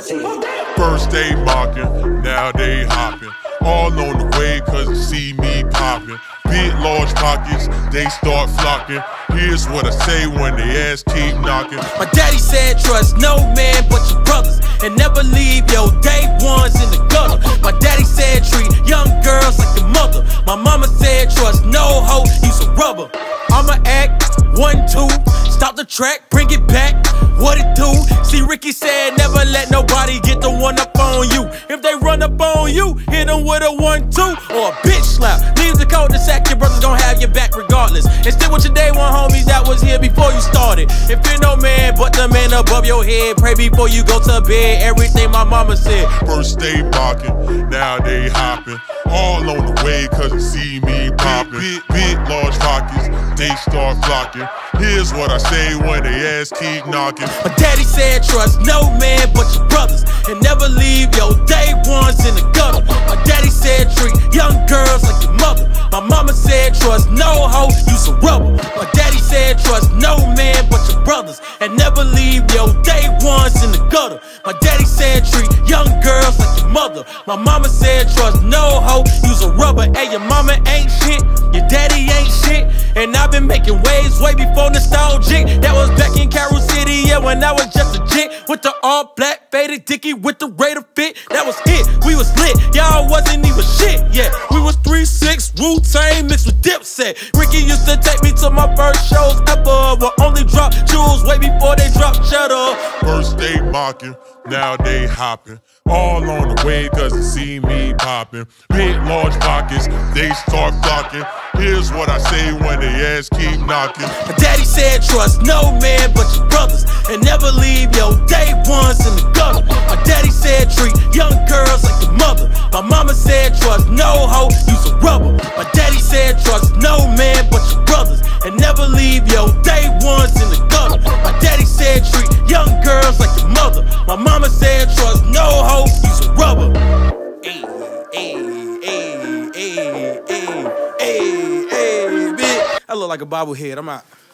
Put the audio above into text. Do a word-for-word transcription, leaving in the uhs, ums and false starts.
First they mocking, now they hopping. All on the way cause they see me popping. Big large pockets, they start flocking. Here's what I say when they ass keep knocking. My daddy said trust no man but your brothers, and never leave your day ones in the gutter. My daddy said treat young girls like your mother. My mama said trust no hoe, use a rubber. I'ma act, one, two, stop the track, bring it back, what it do? See Ricky said never let nobody get the one up on you. If they run up on you, hit them with a one, two, or a bitch slap. Leave the cul-de-sac, your brothers gon' have your back regardless. And still with your day one homies that was here before you started. If you're no man but the man above your head, pray before you go to bed, everything my mama said. First they mocking, now they hopping. All on the way cause they see me popping. Big, big, large pockets, they start flocking. Here's what I say when they ass keep knocking. My daddy said trust no man but your brothers, and never leave your day ones in the gutter. My daddy said treat young girls like your mother. My mama said trust no hoe, use a rubber. My daddy said trust no man but your brothers, and never leave your day ones in the gutter. My daddy said treat young girls like your mother. My mama said trust no hoe, use a rubber. Hey, your mama ain't shit, your daddy ain't shit, and I've been making waves way before nostalgic. That was back in Carol City, yeah, when I was just a chick with the all black faded dicky with the Raider fit. That was it, we was lit, y'all wasn't even shit. Yeah, we was three six Wu-Tang mixed with Dipset. Ricky used to take me to my first shows ever, will only drop jewels way before they drop cheddar. First they mocking, now they hopping. All on the way cause they see me popping. Big large pockets, they start flocking. Here's what I say when they ass keep knocking. My daddy said trust no man but your brothers, and never leave your day ones in the gutter. My daddy said treat young girls like your mother. My mama said trust no hoe, use a rubber. My daddy said trust no man but your brothers, and never leave your day ones in the gutter. My daddy said treat young girls like your mother. My mama said trust no hoe, use a rubber. Hey, hey, hey, hey, hey, hey, hey, bitch. I look like a bobblehead, I'm out.